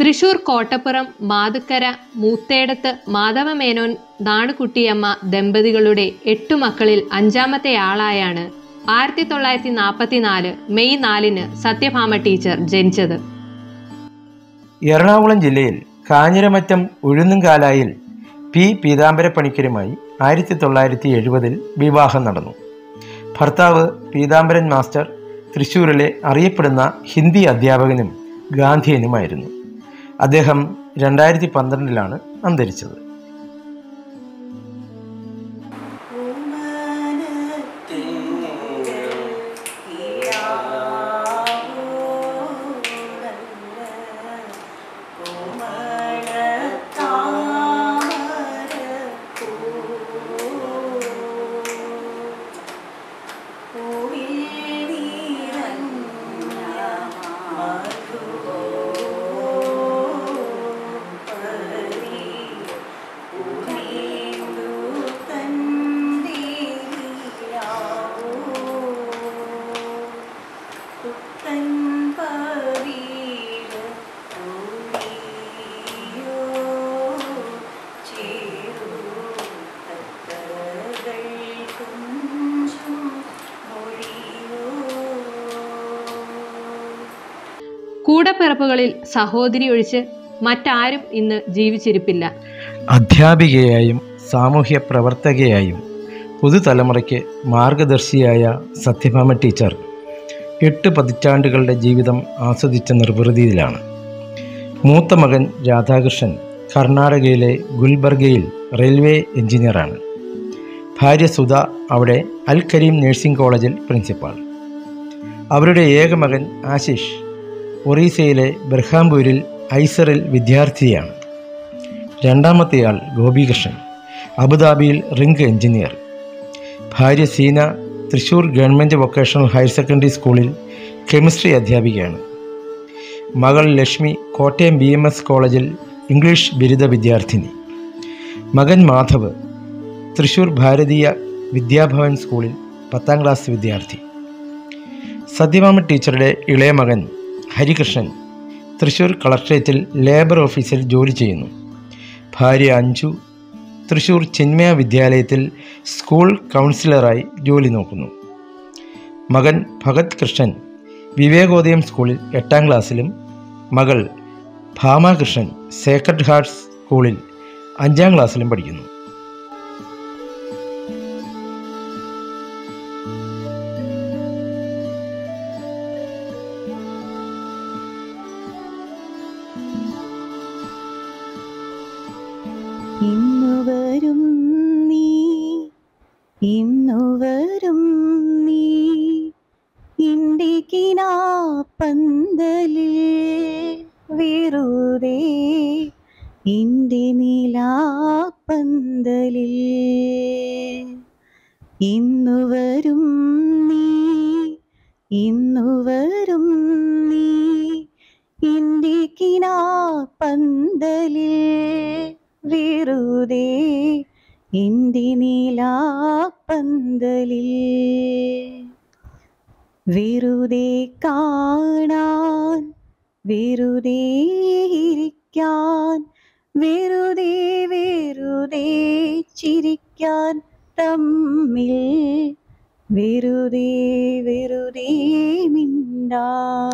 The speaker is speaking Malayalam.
തൃശൂർ കോട്ടപ്പുറം മാതുക്കര മൂത്തേടത്ത് മാധവമേനോൻ നാണുകുട്ടിയമ്മ ദമ്പതികളുടെ 8 മക്കളിൽ 5-മത്തെയാളായാണ് 1944 മെയ് 4 സത്യഭാമ ടീച്ചർ ജനിച്ചത്. എറണാകുളം ജില്ലയിൽ കാഞ്ഞിരമറ്റം ഉഴുന്നുംകാലായിൽ പി പീതാംബരപ്പണിക്കരുമായി 1970 വിവാഹം നടന്നു. ഭർത്താവ് പീതാംബരൻ മാസ്റ്റർ തൃശ്ശൂരിലെ അറിയപ്പെടുന്ന ഹിന്ദി അധ്യാപകനും ഗാന്ധിയനുമായിരുന്നു. അദ്ദേഹം 2012 അന്തരിച്ചത്. കൂടപ്പിറപ്പുകളിൽ സഹോദരി ഒഴിച്ച് മറ്റാരും ഇന്ന് ജീവിച്ചിരിപ്പില്ല. അധ്യാപികയായും സാമൂഹ്യ പ്രവർത്തകയായും പുതുതലമുറയ്ക്ക് മാർഗദർശിയായ സത്യഭാമ ടീച്ചർ 8 പതിറ്റാണ്ടുകളുടെ ജീവിതം ആസ്വദിച്ച നിർവൃതിയിലാണ്. മൂത്ത മകൻ രാധാകൃഷ്ണൻ കർണാടകയിലെ ഗുൽബർഗയിൽ റെയിൽവേ എഞ്ചിനീയറാണ്. ഭാര്യ സുധ അവിടെ അൽ കരീം നഴ്സിംഗ് കോളേജിൽ പ്രിൻസിപ്പാൾ. അവരുടെ ഏക മകൻ ആശിഷ് ഒറീസയിലെ ബർഹാംപൂരിൽ ഐസറിൽ വിദ്യാർത്ഥിയാണ്. രണ്ടാമത്തെയാൾ ഗോപികൃഷ്ണൻ അബുദാബിയിൽ റിംഗ് എഞ്ചിനീയർ. ഭാര്യ Seena Thrissur government vocational higher secondary സ്കൂളിൽ കെമിസ്ട്രി അധ്യാപികയാണ്. മകൾ ലക്ഷ്മി കോട്ടയം BMS കോളേജിൽ ഇംഗ്ലീഷ് ബിരുദ വിദ്യാർത്ഥിനി. മകൻ മാധവ് തൃശ്ശൂർ ഭാരതീയ വിദ്യാഭവൻ സ്കൂളിൽ 10ാം ക്ലാസ് വിദ്യാർത്ഥി. സത്യഭാമ ടീച്ചറുടെ ഇളയ മകൻ ഹരികൃഷ്ണൻ തൃശ്ശൂർ കളക്ട്രേറ്റിൽ ലേബർ ഓഫീസിൽ ജോലി ചെയ്യുന്നു. ഭാര്യ അഞ്ജു തൃശ്ശൂർ ചിന്മയ വിദ്യാലയത്തിൽ സ്കൂൾ കൗൺസിലറായി ജോലി നോക്കുന്നു. മകൻ ഭഗത് കൃഷ്ണൻ വിവേകോദയം സ്കൂളിൽ 8ാം ക്ലാസ്സിലും മകൾ ഭാമാകൃഷ്ണൻ സേക്രഡ് ഹാർട്ട്സ് സ്കൂളിൽ 5ാം ക്ലാസ്സിലും പഠിക്കുന്നു. ഇന്നുവരും നീ എൻ്റെ കിനാപ്പന്തലിൽ വെറുതെ എൻ്റെ നിലാപ്പന്തലിൽ. ഇന്നുവരും നീ എൻ്റെ കിനാപ്പന്തലിൽ വെറുതെ എൻ്റെ നീലാപ്പന്തലിൽ. വെറുതെ കാണാൻ വെറുതെ ഇരിക്കാൻ വെറുതെ ചിരിക്കാൻ തമ്മിൽ വെറുതെ മിണ്ടാൻ.